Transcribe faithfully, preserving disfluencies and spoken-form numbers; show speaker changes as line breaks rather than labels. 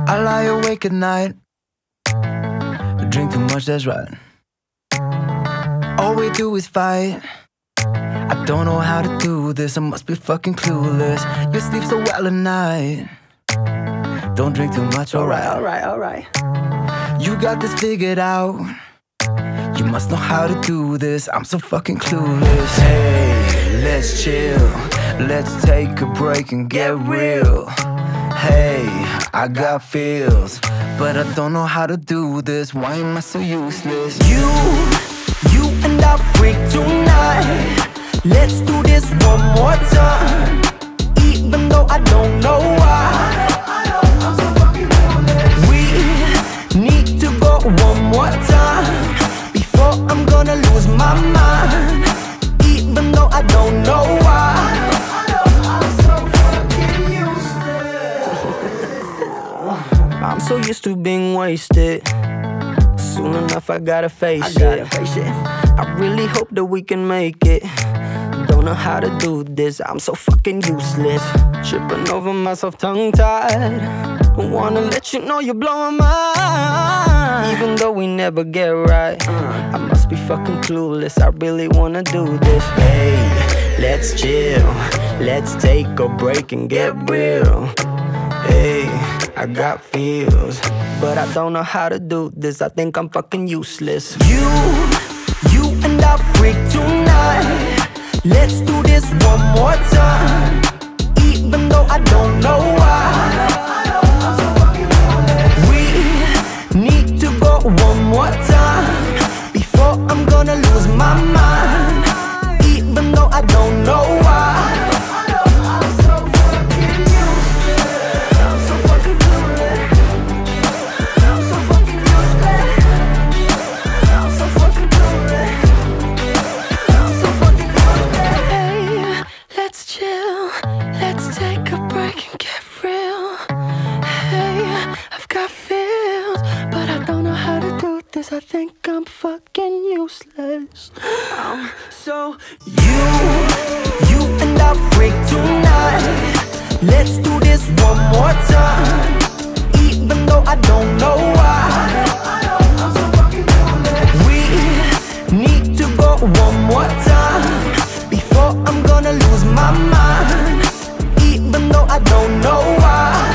I lie awake at night, I drink too much, that's right. All we do is fight. I don't know how to do this, I must be fucking clueless. You sleep so well at night. Don't drink too much, alright, alright, alright. You got this figured out. You must know how to do this, I'm so fucking clueless. Hey, let's chill, let's take a break and get real. Hey, I got feels, but I don't know how to do this. Why am I so useless? You, you and I freak tonight. Let's do this one more time, even though I don't know why. We need to go one more time before I'm gonna lose my mind, even though I don't know why. I'm so used to being wasted. Soon enough I gotta face I gotta it. Face it. I really hope that we can make it. Don't know how to do this, I'm so fucking useless. Tripping over myself tongue-tied. Wanna let you know you're blowing my mind, even though we never get right. I must be fucking clueless, I really wanna do this. Hey, let's chill, let's take a break and get real. Hey, I got feels, but I don't know how to do this. I think I'm fucking useless. You, you and I freak tonight. Let's do this one more time, even though I don't know why. We need to go one more time before I'm gonna lose my mind, even though I don't know why. I think I'm fucking useless. I'm so you, you and I freak tonight. Let's do this one more time, even though I don't know why. We need to go one more time before I'm gonna lose my mind, even though I don't know why.